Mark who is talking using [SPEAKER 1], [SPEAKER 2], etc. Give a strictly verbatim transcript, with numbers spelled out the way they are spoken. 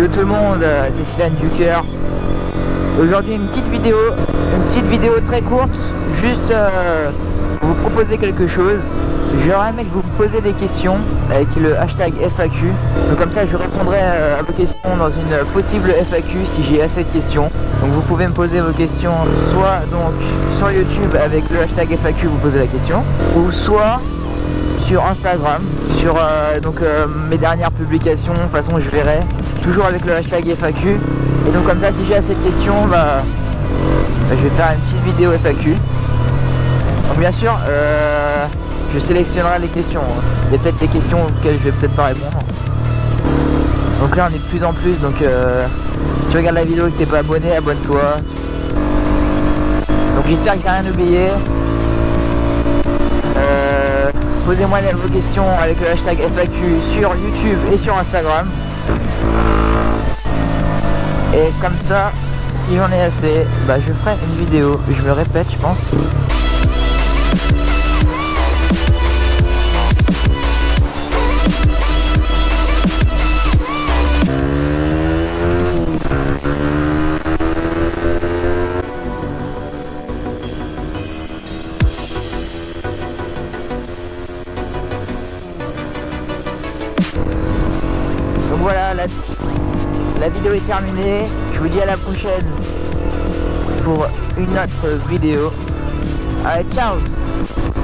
[SPEAKER 1] tout le monde, c'est Sylvain du cœur. Aujourd'hui une petite vidéo, une petite vidéo très courte, juste euh, vous proposer quelque chose. J'aurais aimé que vous me posiez des questions avec le hashtag F A Q. Donc comme ça je répondrai à vos questions dans une possible F A Q si j'ai assez de questions. Donc vous pouvez me poser vos questions soit donc sur YouTube avec le hashtag F A Q, vous posez la question, ou soit sur Instagram, sur euh, donc euh, mes dernières publications. De toute façon je verrai, toujours avec le hashtag F A Q. Et donc comme ça si j'ai assez de questions, bah, bah, je vais faire une petite vidéo F A Q. Donc bien sûr euh, je sélectionnerai les questions. Il y a peut-être des questions auxquelles je vais peut-être pas répondre. Donc là on est de plus en plus, donc euh, si tu regardes la vidéo et que t'es pas abonné, abonne-toi. Donc j'espère que t'as rien oublié. Euh, Posez-moi vos questions avec le hashtag F A Q sur YouTube et sur Instagram. Et comme ça, si j'en ai assez, bah je ferai une vidéo. Je me répète, je pense. Donc voilà, la, la vidéo est terminée. Je vous dis à la prochaine pour une autre vidéo. Allez, ciao!